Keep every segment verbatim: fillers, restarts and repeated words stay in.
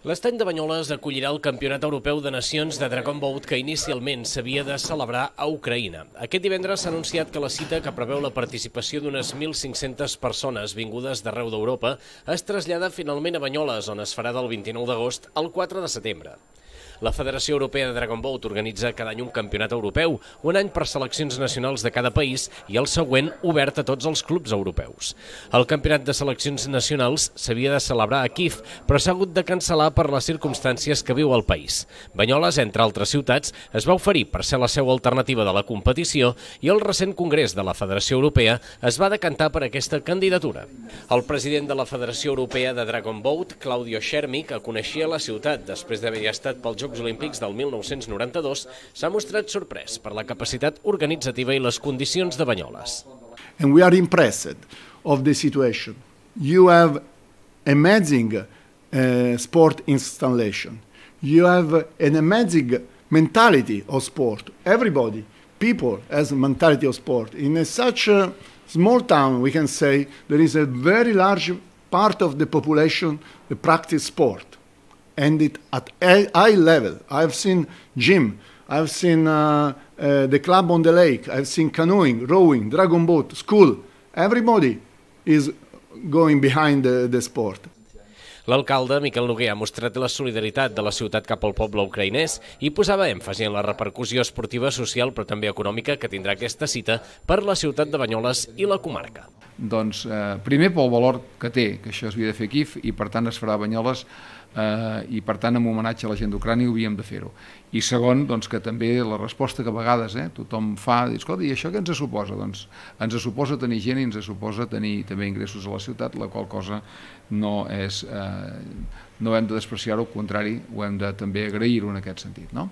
L'Estany de Banyoles acollirà el Campionat Europeu de Nacions de Dragon Boat que inicialment s'havia de celebrar a Ucraïna. Aquest divendres s'ha anunciat que la cita, que preveu la participació d'unes mil cinc-centes persones vingudes d'arreu d'Europa, es trasllada finalment a Banyoles, on es farà del vint-i-nou d'agost al quatre de setembre. La Federació Europea de Dragon Boat organitza cada any un campionat europeu, un any per seleccions nacionals de cada país i el següent obert a tots els clubs europeus. El campionat de seleccions nacionals s'havia de celebrar a Kíev, però s'ha hagut de cancel·lar per les circumstàncies que viu el país. Banyoles, entre altres ciutats, es va oferir per ser la seu alternativa de la competició i el recent congrés de la Federació Europea es va decantar per aquesta candidatura. El president de la Federació Europea de Dragon Boat, Claudio Schermi, que coneixia la ciutat després d'haver estat pels Jocs Olímpics del mil nou-cents noranta-dos, s'ha mostrat sorprès per la capacitat organitzativa i les condicions de Banyoles. And we are impressed of the situation. You have amazing uh, sport installation. You have an amazing mentality of sport. Everybody, people has a mentality of sport. In a, such a small town, we can say there is a very large part of the population that practice sport. And it at a high level. I've seen gym, I've seen uh, uh, the club on the lake, I've seen canoeing, rowing, dragon boat, school. Everybody is going behind the, the sport. L'alcalde, Miquel Noguer, ha mostrat la solidaritat de la ciutat cap al poble ucraïnès i posava èmfasi en la repercussió esportiva, social, però també econòmica que tindrà aquesta cita per la ciutat de Banyoles i la comarca. Doncs, eh, primer pel valor que té, que això s'havia de fer aquí i per tant es farà a Banyoles eh, i per tant en homenatge a la gent d'Ucrània havíem de fer-ho. I segon, doncs, que també la resposta que a vegades eh, tothom fa, diu, escolta, i això què ens suposa? Doncs ens suposa tenir gent i ens suposa tenir també ingressos a la ciutat, la qual cosa no és, eh, no hem de despreciar-ho, al contrari, ho hem de també agrair-ho en aquest sentit, no?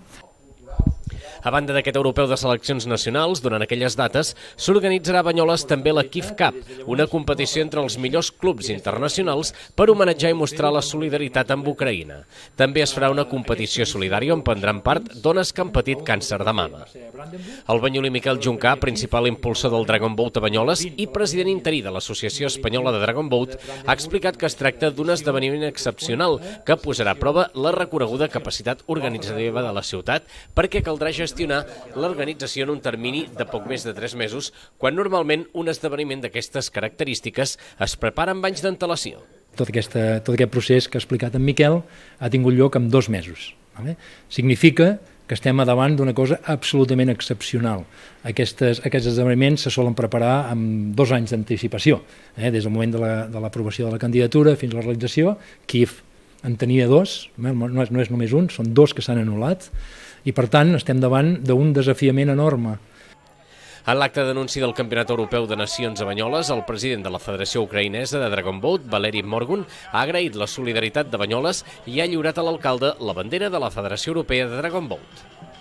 A banda d'aquest europeu de seleccions nacionals, durant aquelles dates, s'organitzarà a Banyoles també la Kyiv Cup, una competició entre els millors clubs internacionals per homenatjar i mostrar la solidaritat amb Ucraïna. També es farà una competició solidària on prendran part dones que han patit càncer de mama. El banyolí Miquel Juncà, principal impulsor del Dragon Boat a Banyoles i president interí de l'Associació Espanyola de Dragon Boat, ha explicat que es tracta d'un esdeveniment excepcional que posarà a prova la reconeguda capacitat organitzativa de la ciutat perquè caldrà gestionar l'organització en un termini de poc més de tres mesos, quan normalment un esdeveniment d'aquestes característiques es prepara amb anys d'antelació. Tot, aquesta, tot aquest procés que ha explicat en Miquel ha tingut lloc en dos mesos. Vale? Significa que estem a davant d'una cosa absolutament excepcional. Aquestes, aquests esdeveniments se solen preparar amb dos anys d'anticipació, eh? Des del moment de l'aprovació de la candidatura fins a la realització. Kíev en tenia dos, no és, no és només un, són dos que s'han anul·lat, i per tant estem davant d'un desafiament enorme. En l'acte d'anunci del Campionat Europeu de Nacions a Banyoles, el president de la Federació Ucraïnesa de Dragon Boat, Valeri Morgun, ha agraït la solidaritat de Banyoles i ha lliurat a l'alcalde la bandera de la Federació Europea de Dragon Boat.